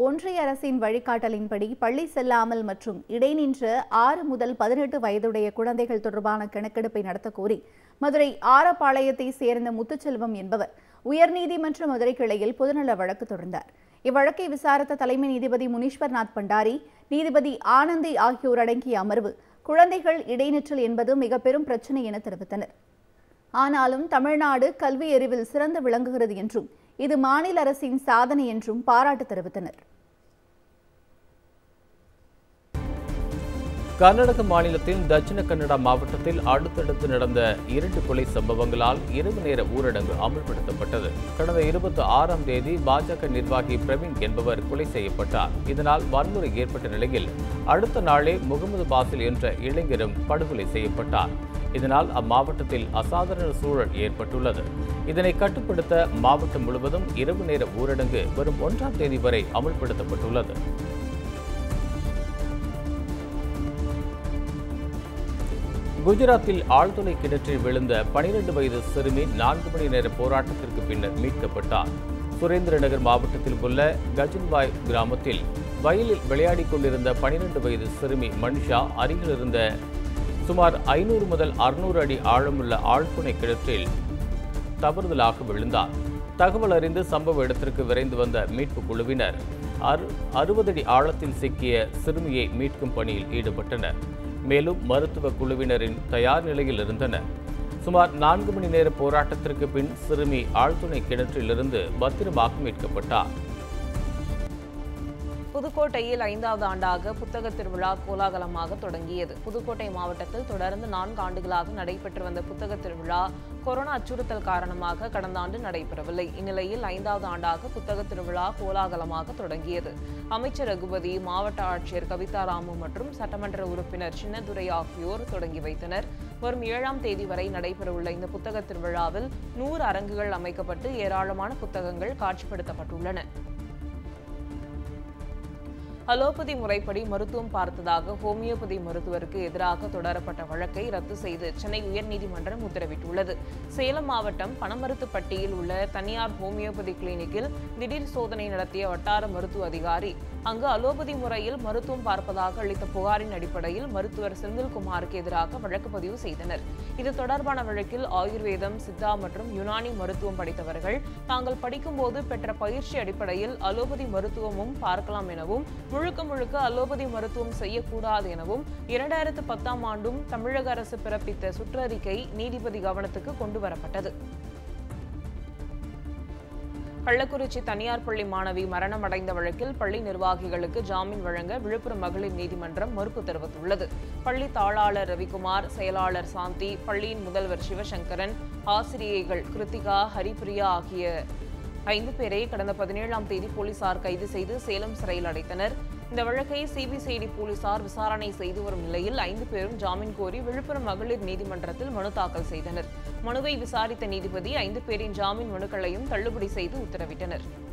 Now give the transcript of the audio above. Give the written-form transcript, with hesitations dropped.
ஒன்றிய அரசின் வழிகாட்டலின்படி பள்ளி செல்லாமல் மற்றும் இடைநின்ற 6 முதல் 18 வயதுடைய குழந்தைகள் தொடர்பான கணக்கெடுப்பை நடத்தக் கோரி மதுரை ஆரப்பாளையத்தை சேர்ந்த முத்துச்செல்வம் என்பவர் உயர்நீதிமன்ற மதுரை கிளையில் பொதுநல வழக்கு தொடர்ந்தார். இவ்வழக்கை விசாரித்த தலைமை நீதிபதி முனீஸ்வர்நாத் பண்டாரி, நீதிபதி ஆனந்தி ஆகியோர் அடங்கிய அமர்வு குழந்தைகள் இடைநிற்றல் என்பது மிக பெரும் பிரச்சினை என தெரிவித்தனர். ஆனாலும் தமிழ்நாடு கல்வி அறிவில் சிறந்து விளங்குகிறது என்றும் இது மாநில அரசின் சாதனை என்றும் பாராட்டு தெரிவித்தனர். கர்நாடக மாநிலத்தின் தட்சிண கன்னடா மாவட்டத்தில் அடுத்தடுத்து நடந்த 2 கொலை சம்பவங்களால் இரவு நேர ஊரடங்கு அமல்படுத்தப்பட்டது. கடந்த 26ஆம் தேதி பாஜக நிர்வாகி பிரவீன் என்பவர் கொலை செய்யப்பட்டார். இதனால் வன்முறை ஏற்பட்ட நிலையில் அடுத்த நாளே முகமது பாசில் என்ற இளைஞரும் படுகொலை செய்யப்பட்டார். இதனால் அம்மாவட்டத்தில் அசாதாரண சூழல் ஏற்பட்டுள்ளது. இதனை கட்டுப்படுத்த மாவட்டம் முழுவதும் இரவு நேர ஊரடங்கு வரும் 1ஆம் தேதி வரை அமல்படுத்தப்பட்டுள்ளது. குஜராத்தில் ஆழ்துளை கிணற்றில் விழுந்த 12 வயது சிறுமி 4 மணி நேர போராட்டத்திற்கு பின்னர் மீட்கப்பட்டார். சுரேந்திரநகர் மாவட்டத்தில் உள்ள கஜன்பாய் கிராமத்தில் வயலில் விளையாடிக் கொண்டிருந்த 12 வயது சிறுமி மனிஷா அருகில் இருந்த சுமார் 500 முதல் 600 அடி ஆழமுள்ள ஆழ்துணை கிணற்றில் தவறுதலாக விழுந்தார். தகவல் அறிந்து சம்பவ இடத்திற்கு விரைந்து வந்த மீட்பு குழுவினர் 60 அடி ஆழத்தில் சிக்கிய சிறுமியை மீட்கும் பணியில் ஈடுபட்டனர். மேலும் மருத்துவ குழுவினரின் தயார் நிலையில் இருந்தனர். சுமார் 4 மணி நேர போராட்டத்திற்கு பின் சிறுமி ஆழ்துணை கிணற்றிலிருந்து பத்திரமாக மீட்கப்பட்டார். புதுக்கோட்டையில் 5வது ஆண்டாக புத்தக திருவிழா கோலாகலமாக தொடங்கியது. புதுக்கோட்டை மாவட்டத்தில் தொடர்ந்து 4 ஆண்டுகளாக நடைபெற்று வந்த புத்தக திருவிழா கொரோனா அச்சுறுத்தல் காரணமாக கடந்த ஆண்டு நடைபெறவில்லை. இந்நிலையில் 5வது ஆண்டாக புத்தக திருவிழா கோலாகலமாக தொடங்கியது. அமைச்சர் ரகுபதி, மாவட்ட ஆட்சியர் கவிதா ராமு மற்றும் சட்டமன்ற உறுப்பினர் சின்னதுரை ஆகியோர் தொடங்கி வைத்தனர். வரும் 7ஆம் தேதி வரை நடைபெறவுள்ள இந்த புத்தக திருவிழாவில் 100 அரங்குகள் அமைக்கப்பட்டு ஏராளமான புத்தகங்கள் காட்சிப்படுத்தப்பட்டுள்ளன. அலோபதி முறைப்படி மருத்துவம் பார்த்ததாக ஹோமியோபதி மருத்துவருக்கு எதிராக தொடரப்பட்ட வழக்கை ரத்து செய்து சென்னை உயர்நீதிமன்றம் உத்தரவிட்டுள்ளது. சேலம் மாவட்டம் பனமருத்துப்பட்டியில் உள்ள தனியார் ஹோமியோபதி கிளினிக்கில் திடீர் சோதனை நடத்திய வட்டார மருத்துவ அதிகாரி அங்கு அலோபதி முறையில் மருத்துவம் பார்ப்பதாக அளித்த புகாரின் அடிப்படையில் மருத்துவர் செந்தில்குமாருக்கு எதிராக வழக்கு பதிவு செய்தனர். இது தொடர்பான வழக்கில் ஆயுர்வேதம், சித்தா மற்றும் யுனானி மருத்துவம் படித்தவர்கள் தாங்கள் படிக்கும்போது பெற்ற பயிற்சி அடிப்படையில் அலோபதி மருத்துவமும் பார்க்கலாம் எனவும் முழுக்க அலோபதி மருத்துவம் செய்யக்கூடாது எனவும் 2010ஆம் ஆண்டும் தமிழக அரசு பிறப்பித்த சுற்றறிக்கை நீதிபதி கவனத்துக்கு கொண்டு வரப்பட்டது. கள்ளக்குறிச்சி தனியார் பள்ளி மாணவி மரணமடைந்த வழக்கில் பள்ளி நிர்வாகிகளுக்கு ஜாமீன் வழங்க விழுப்புரம் மகளிர் நீதிமன்றம் மறுப்பு தெரிவித்துள்ளது. பள்ளி தாளாளர் ரவிக்குமார், செயலாளர் சாந்தி, பள்ளியின் முதல்வர் சிவசங்கரன், ஆசிரியைகள் கிருத்திகா, ஹரிபிரியா ஆகிய 5 பேரை கடந்த 17ஆம் தேதி போலீசார் கைது செய்து சேலம் சிறையில் அடைத்தனர். இந்த வழக்கை சிபிசிஐடி போலீசார் விசாரணை செய்து வரும் நிலையில் 5 பேரும் ஜாமீன் கோரி விழுப்புரம் மகளிர் நீதிமன்றத்தில் மனு தாக்கல் செய்தனர். மனுவை விசாரித்த நீதிபதி 5 பேரின் ஜாமீன் மனுக்களையும் தள்ளுபடி செய்து உத்தரவிட்டனர்.